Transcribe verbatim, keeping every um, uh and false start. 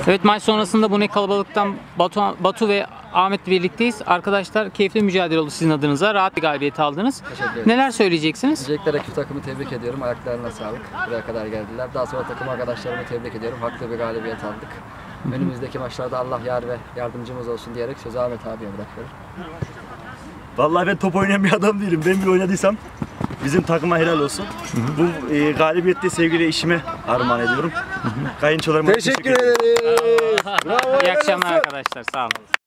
Evet, maç sonrasında bu ne kalabalıktan Batu, Batu ve Ahmet'le birlikteyiz. Arkadaşlar, keyifli bir mücadele oldu sizin adınıza. Rahat bir galibiyet aldınız. Neler söyleyeceksiniz? Öncelikle rakip takımı tebrik ediyorum. Ayaklarına sağlık. Buraya kadar geldiler. Daha sonra takım arkadaşlarımı tebrik ediyorum. Haklı bir galibiyet aldık. Önümüzdeki maçlarda Allah yar ve yardımcımız olsun diyerek sözü Ahmet abiye bırakıyorum. Vallahi ben top oynayan bir adam değilim. Ben bir oynadıysam bizim takıma helal olsun. Hı hı. Bu e, galibiyette sevgili eşime armağan ediyorum. Kayınçolarıma Teşekkür ederim. İyi akşamlar arkadaşlar. Sağ olun.